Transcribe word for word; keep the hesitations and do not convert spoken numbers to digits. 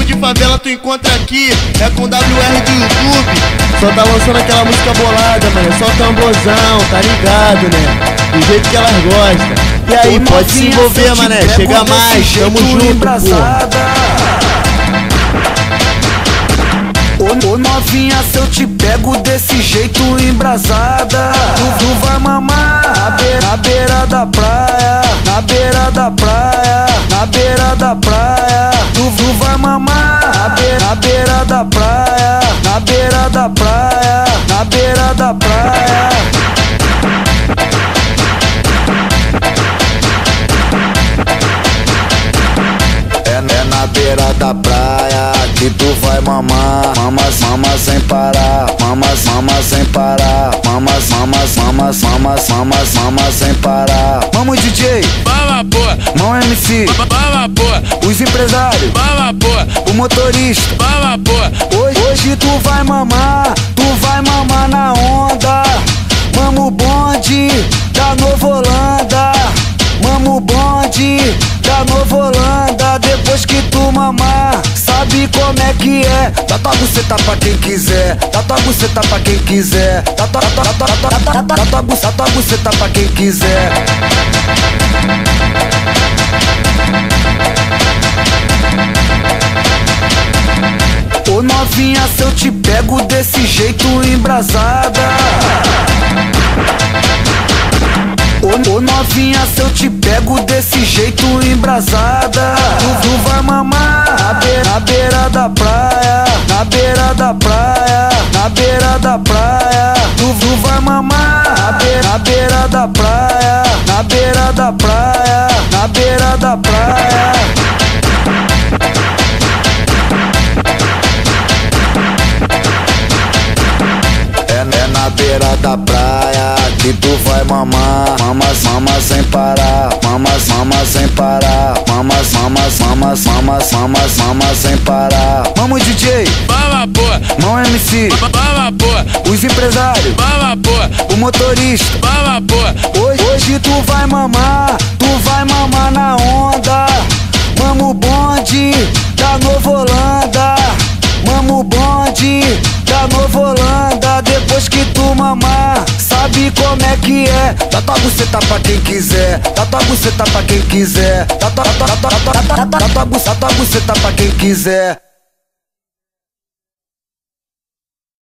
de favela tu encontra aqui, é com W R do YouTube. Só tá lançando aquela música bolada, mano, é só tamborzão, tá ligado, né? Do jeito que elas gostam. E aí, pode se envolver, mané, chega mais, tamo junto, pô. Ô, ô novinha, se eu te pego desse jeito embrasada, tu, tu vai mamar na beira, na beira da praia, na beira da praia, na beira da praia. Tu, tu vai mamar na beira, na beira da praia, na beira da praia, na beira da praia. É na beira da praia que tu vai mamar, mama, mama sem parar, mama, mama sem parar, mama, mama, mama, mama, mama, mama sem parar. Vamos D J, mama pô, mão M C, mama pô, os empresários, mama pô, o motorista, mama pô. Hoje, hoje tu vai mamar, tu vai mamar na onda. Mama o bonde da Nova Holanda, mama o bonde da Nova Holanda. Depois que tu mamar, sabe como é que é? Dá tua buceta pra quem quiser, dá tua buceta pra quem quiser, dá tua, dá tua, dá tua, dá tua, dá tua buceta pra quem quiser. Ô novinha, se eu te pego desse jeito embrasada. Ô, ô novinha, se eu te pego desse jeito embrasada, tu, tu vai mamar na beira, na beira da praia, na beira da praia, na beira da praia. Tu, tu vai mamar na beira, na beira da praia, na beira da praia, na beira da praia. É na beira da praia que tu vai mamar, mama, mama sem parar, mama, mama sem parar, mama, mama, mama, mama, mama, mama sem parar. Vamos D J, mama pô, mão M C, mama pô, os empresários, mama pô, o motorista, mama pô. Hoje, hoje tu vai mamar, tu vai mamar na onda. Mama o bonde da Nova Holanda, mama o bonde da Nova Holanda. Depois que tu mamar, sabe como é que é? Dá tua buceta pra quem quiser, dá tua buceta pra quem quiser, dá tua, dá tua, dá tua, dá tua, dá tua buceta pra quem quiser.